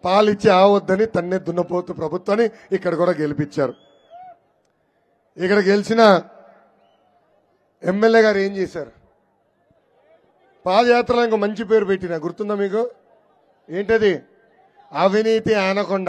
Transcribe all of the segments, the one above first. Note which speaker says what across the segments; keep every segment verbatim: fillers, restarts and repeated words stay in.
Speaker 1: పాలిచ్చి ఆవద్దని తన్నే దున్నపోతు ప్రభుత్వాన్ని ఇక్కడ కూడా గెలిపించారు. ఇక్కడ గెలిచిన ఎమ్మెల్యే గారు ఏం చేశారు? పాదయాత్రలో ఇంకో మంచి పేరు పెట్టిన గుర్తుందా మీకు? ఏంటది? అవినీతి ఆనకొండ.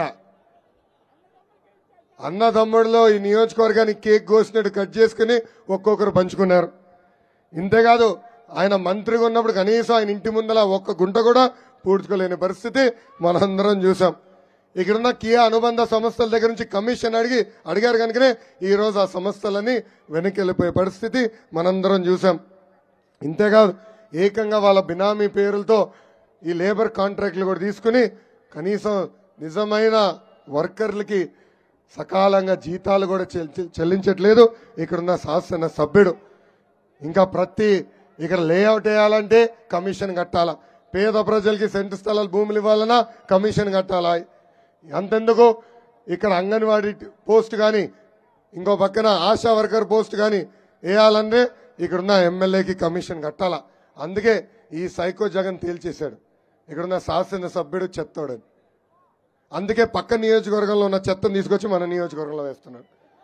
Speaker 1: అన్నదమ్ముడిలో ఈ నియోజకవర్గానికి కేక్ కోసినట్టు కట్ చేసుకుని ఒక్కొక్కరు పంచుకున్నారు. ఇంతేకాదు ఆయన మంత్రిగా ఉన్నప్పుడు కనీసం ఆయన ఇంటి ముందల ఒక్క గుంట కూడా పూడ్చుకోలేని పరిస్థితి మనందరం చూసాం. ఇక్కడున్న కియా అనుబంధ సంస్థల దగ్గర నుంచి కమిషన్ అడిగి అడిగారు కనుకనే ఈరోజు ఆ సంస్థలన్నీ వెనక్కి వెళ్ళిపోయే పరిస్థితి మనందరం చూసాం. ఇంతేకాదు ఏకంగా వాళ్ళ బినామీ పేరులతో ఈ లేబర్ కాంట్రాక్ట్లు కూడా తీసుకుని కనీసం నిజమైన వర్కర్లకి సకాలంగా జీతాలు కూడా చెల్లించట్లేదు ఇక్కడున్న శాసన సభ్యుడు. ఇంకా ప్రతి ఇక్కడ లేఅవుట్ వేయాలంటే కమిషన్ కట్టాలా, పేద ప్రజలకి సెంటు స్థలాలు భూములు ఇవ్వాలన్నా కమిషన్ కట్టాలా. అంతెందుకు ఇక్కడ అంగన్వాడీ పోస్ట్ కానీ ఇంకో పక్కన ఆశా వర్కర్ పోస్ట్ కానీ వేయాలంటే ఇక్కడున్న ఎమ్మెల్యేకి కమిషన్ కట్టాలా. అందుకే ఈ సైకో జగన్ తేల్చేశాడు ఇక్కడున్న శాసనసభ్యుడు చెత్తోడని. అందుకే పక్క నియోజకవర్గంలో ఉన్న చెత్తను తీసుకొచ్చి మన నియోజకవర్గంలో వేస్తున్నాడు.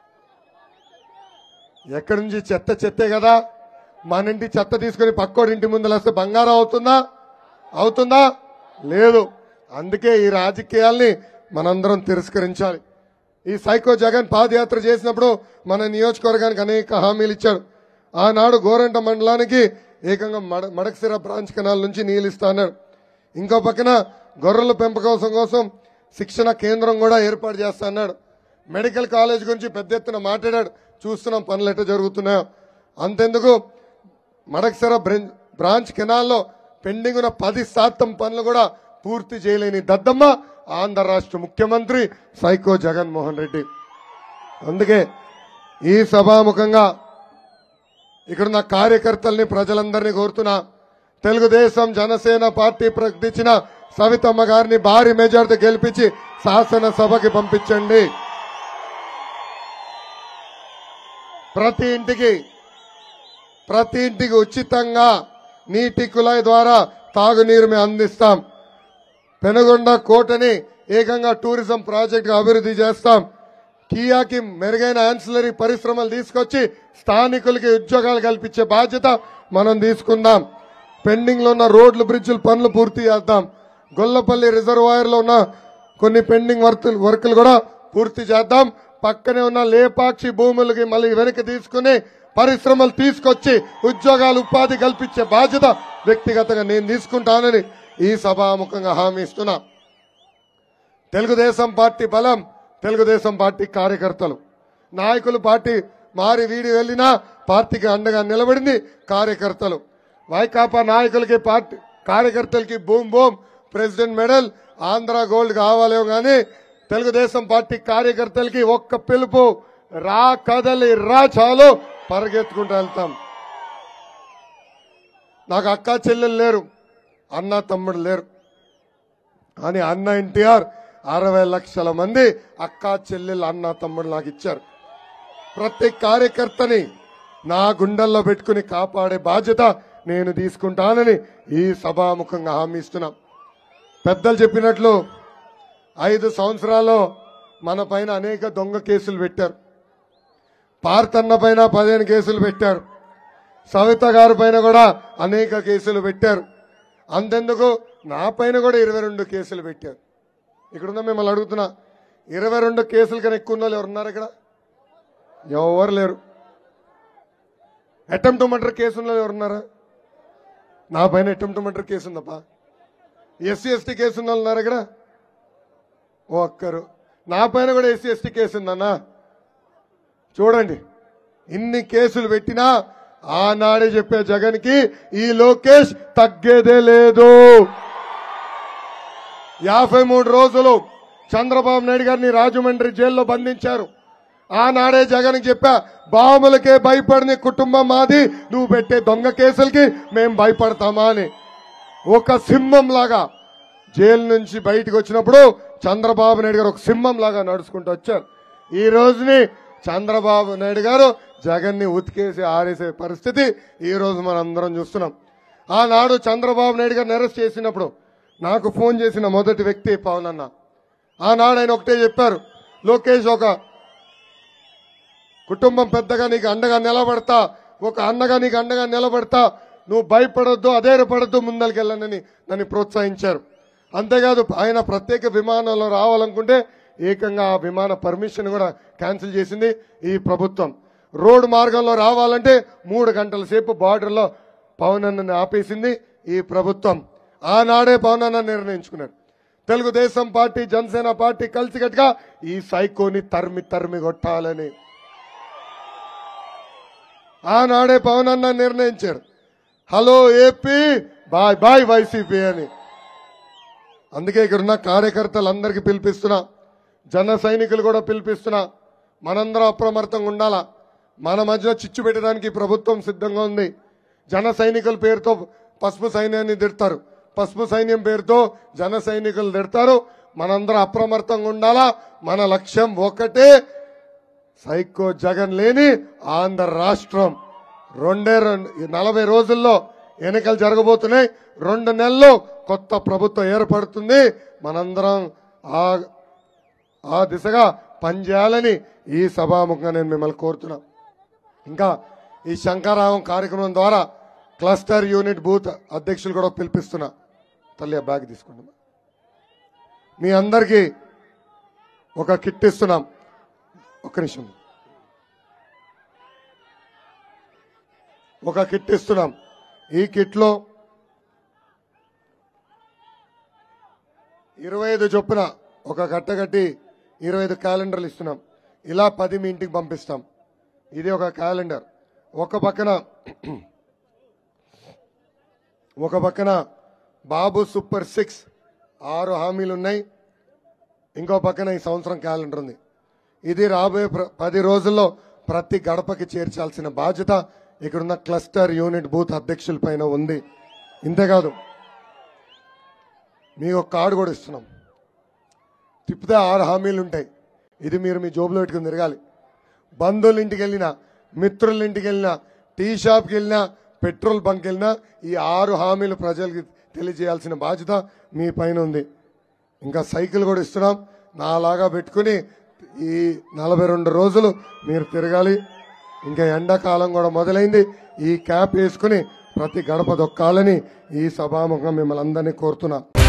Speaker 1: ఎక్కడి నుంచి చెత్త చెత్తే కదా, మన ఇంటి చెత్త తీసుకుని పక్కోడి ఇంటి ముందు వస్తే బంగారం అవుతుందా? అవుతుందా? లేదు. అందుకే ఈ రాజకీయాల్ని మనందరం తిరస్కరించాలి. ఈ సైకో జగన్ పాదయాత్ర చేసినప్పుడు మన నియోజకవర్గానికి అనేక హామీలు ఇచ్చాడు. ఆనాడు గోరంట మండలానికి ఏకంగా మడ మడకసిర బ్రాంచ్ కెనాల్ నుంచి నీళ్ళు ఇస్తా అన్నాడు. ఇంకో పక్కన గొర్రెల పెంపకం కోసం శిక్షణ కేంద్రం కూడా ఏర్పాటు చేస్తా అన్నాడు. మెడికల్ కాలేజ్ గురించి పెద్ద ఎత్తున మాట్లాడాడు. చూస్తున్నాం పనులు ఎట్లా జరుగుతున్నాయో. అంతెందుకు మడకసిర బ్రాంచ్ కెనాల్లో పెండింగ్ ఉన్న పది శాతం పనులు కూడా పూర్తి చేయలేని దద్దమ్మ ఆంధ్ర రాష్ట్ర ముఖ్యమంత్రి సైకో జగన్మోహన్ రెడ్డి. అందుకే ఈ సభాముఖంగా ఇక్కడున్న కార్యకర్తల్ని ప్రజలందరినీ కోరుతున్నా, తెలుగుదేశం జనసేన పార్టీ ప్రకటించిన సవితమ్మ గారిని భారీ మెజార్టీ గెలిపించి శాసనసభకి పంపించండి. ప్రతి ఇంటికి ప్రతి ఇంటికి ఉచితంగా నీటి కుళాయి ద్వారా తాగునీరు మేము అందిస్తాం. పెనుగొండ కోటని ఏకంగా టూరిజం ప్రాజెక్ట్ గా అభివృద్ధి చేస్తాం. కియాకి మెరుగైన ఆన్సిలరీ పరిశ్రమలు తీసుకొచ్చి స్థానికులకి ఉద్యోగాలు కల్పించే బాధ్యత మనం తీసుకుందాం. పెండింగ్ లో ఉన్న రోడ్లు బ్రిడ్జిల పనులు పూర్తి చేద్దాం. గొల్లపల్లి రిజర్వాయర్ లో ఉన్న కొన్ని పెండింగ్ వర్కులు కూడా పూర్తి చేద్దాం. పక్కనే ఉన్న లేపాక్షి భూములకి మళ్ళీ వెనక్కి తీసుకుని పరిశ్రమలు తీసుకొచ్చి ఉద్యోగాలు ఉపాధి కల్పించే బాధ్యత వ్యక్తిగతంగా నేను తీసుకుంటానని ఈ సభాముఖంగా హామీ ఇస్తున్నా. తెలుగుదేశం పార్టీ బలం తెలుగుదేశం పార్టీ కార్యకర్తలు. నాయకులు పార్టీ మారి వీడి వెళ్లినా పార్టీకి అండగా నిలబడింది కార్యకర్తలు. వైకాపా నాయకులకి పార్టీ కార్యకర్తలకి boom boom president medal Andhra gold కావాలేమో కానీ తెలుగుదేశం పార్టీ కార్యకర్తలకి ఒక్క పిలుపు, రా కదలి రా చాలు పరిగెత్తుకుంటూ వెళ్తాం. నాకు అక్క చెల్లెలు లేరు, అన్న తమ్ముడు లేరు, కానీ అన్న ఎన్టీఆర్ అరవై లక్షల మంది అక్క చెల్లెలు అన్న తమ్ముడు నాకు ఇచ్చారు. ప్రతి కార్యకర్తని నా గుండెల్లో పెట్టుకుని కాపాడే బాధ్యత నేను తీసుకుంటానని ఈ సభాముఖంగా హామీ ఇస్తున్నా. పెద్దలు చెప్పినట్లు ఐదు సంవత్సరాల్లో మన పైన అనేక దొంగ కేసులు పెట్టారు. పార్థన్న పైన పదిహేను కేసులు పెట్టారు. సవిత గారి పైన కూడా అనేక కేసులు పెట్టారు. అంతెందుకు నా పైన కూడా ఇరవై రెండు కేసులు పెట్టారు. ఇక్కడున్న మిమ్మల్ని అడుగుతున్నా, ఇరవై రెండు కేసులు కన్నా ఎక్కువ ఉన్న వాళ్ళు ఎవరున్నారు ఇక్కడ? ఎవరు లేరు. అటెంప్ట్ టు మర్డర్ కేసు ఉన్న ఎవరున్నారా? నా పైన అటెంప్ట్ టు మర్డర్ కేసు ఉందప్పా. ఎస్సీ ఎస్టీ కేసు ఉన్న వాళ్ళు ఉన్నారు ఇక్కడ? ఓ ఒక్కరు. నా పైన కూడా ఎస్సీ ఎస్టీ కేసు ఉందన్నా. చూడండి, ఇన్ని కేసులు పెట్టినా ఆనాడే చెప్పే జగన్ కి ఈ లోకేష్ తగ్గేదే లేదు. యాభై మూడు రోజులు చంద్రబాబు నాయుడు గారిని రాజమండ్రి జైల్లో బంధించారు. ఆనాడే జగన్ చెప్పా, బాములకే భయపడిన కుటుంబం మాది, నువ్వు పెట్టే దొంగ కేసులకి మేం భయపడతామా అని. ఒక సింహం లాగా జైలు నుంచి బయటకు వచ్చినప్పుడు చంద్రబాబు నాయుడు గారు ఒక సింహం లాగా నడుచుకుంటూ వచ్చారు. ఈ రోజుని చంద్రబాబు నాయుడు గారు జగన్ ని ఉతికేసి ఆరేసే పరిస్థితి ఈ రోజు మనం అందరం చూస్తున్నాం. ఆనాడు చంద్రబాబు నాయుడు గారిని అరెస్ట్ చేసినప్పుడు నాకు ఫోన్ చేసిన మొదటి వ్యక్తి పవన్ అన్న. ఆనాడు ఆయన ఒకటే చెప్పారు, లోకేష్ ఒక కుటుంబం పెద్దగా నీకు అండగా నిలబడతా, ఒక అన్నగా నీకు అండగా నిలబడతా, నువ్వు భయపడొద్దు, అధైర్యపడొద్దు, ముందరికెళ్ళనని నన్ను ప్రోత్సహించారు. అంతేకాదు ఆయన ప్రత్యేక విమానంలో రావాలనుకుంటే ఏకంగా ఆ విమాన పర్మిషన్ కూడా క్యాన్సిల్ చేసింది ఈ ప్రభుత్వం. రోడ్డు మార్గంలో రావాలంటే మూడు గంటల సేపు బార్డర్లో పవన్ అన్నని ఆపేసింది ఈ ప్రభుత్వం. ఆనాడే పవన్ అన్న నిర్ణయించుకున్నాడు, తెలుగుదేశం పార్టీ జనసేన పార్టీ కలిసికట్టుగా ఈ సైకోని తరిమి తరిమి కొట్టాలని ఆనాడే పవన్ అన్న నిర్ణయించాడు. Hello AP, bye bye YCP అని. అందుకే ఇక్కడున్న కార్యకర్తలందరికీ పిలిపిస్తున్నా, జన సైనికులు కూడా పిలిపిస్తున్నా, మనందరం అప్రమత్తంగా ఉండాలా. మన మధ్యలో చిచ్చు పెట్టడానికి ప్రభుత్వం సిద్ధంగా ఉంది. జన సైనికుల పేరుతో పసుపు సైన్యాన్ని తిడతారు, పసుపు సైన్యం పేరుతో జన సైనికులు తిడతారు. మనందరం అప్రమత్తంగా ఉండాలా. మన లక్ష్యం ఒకటే, సైకో జగన్ లేని ఆంధ్ర రాష్ట్రం. రెండే రెండు నలభై రోజుల్లో ఎన్నికలు జరగబోతున్నాయి. రెండు నెలల్లో కొత్త ప్రభుత్వం ఏర్పడుతుంది. మనందరం ఆ ఆ దిశగా పనిచేయాలని ఈ సభాముఖంగా నేను మిమ్మల్ని కోరుతున్నా. ఇంకా ఈ శంకరావం కార్యక్రమం ద్వారా క్లస్టర్ యూనిట్ బూత్ అధ్యక్షులు కూడా పిలిపిస్తున్నా. తల్లి ఆ బ్యాగ్ తీసుకోండి. మీ అందరికీ ఒక కిట్ ఇస్తున్నాం. ఒక్క నిమిషం, ఒక కిట్ ఇస్తున్నాం. ఈ కిట్లో ఇరవై ఐదు చొప్పున ఒక కట్ట కట్టి ఇరవై ఐదు క్యాలెండర్లు ఇస్తున్నాం. ఇలా పది మీ ఇంటికి పంపిస్తాం. ఇది ఒక క్యాలెండర్. ఒక పక్కన ఒక పక్కన బాబు సూపర్ సిక్స్ ఆరు హామీలు ఉన్నాయి. ఇంకో పక్కన ఈ సంవత్సరం క్యాలెండర్ ఉంది. ఇది రాబోయే పది రోజుల్లో ప్రతి గడపకి చేర్చాల్సిన బాధ్యత ఇక్కడున్న క్లస్టర్ యూనిట్ బూత్ అధ్యక్షుల పైన ఉంది. ఇంతేకాదు మీకు ఒక కార్డు కూడా ఇస్తున్నాం. తిప్పితే ఆరు హామీలు ఉంటాయి. ఇది మీరు మీ జోబులో పెట్టుకుని తిరగాలి. బంధువుల ఇంటికి వెళ్ళినా, మిత్రుల ఇంటికి వెళ్ళినా, టీ షాప్కి వెళ్ళినా, పెట్రోల్ బంక్ వెళ్ళినా ఈ ఆరు హామీలు ప్రజలకి తెలియజేయాల్సిన బాధ్యత మీ పైన ఉంది. ఇంకా సైకిల్ కూడా ఇస్తున్నాం. నాలాగా పెట్టుకుని ఈ నలభై రెండు రోజులు మీరు తిరగాలి. ఇంకా ఎండాకాలం కూడా మొదలైంది. ఈ క్యాప్ వేసుకుని ప్రతి గడప దొక్కాలని ఈ సభాముఖంగా మిమ్మల్ని అందరినీ కోరుతున్నా.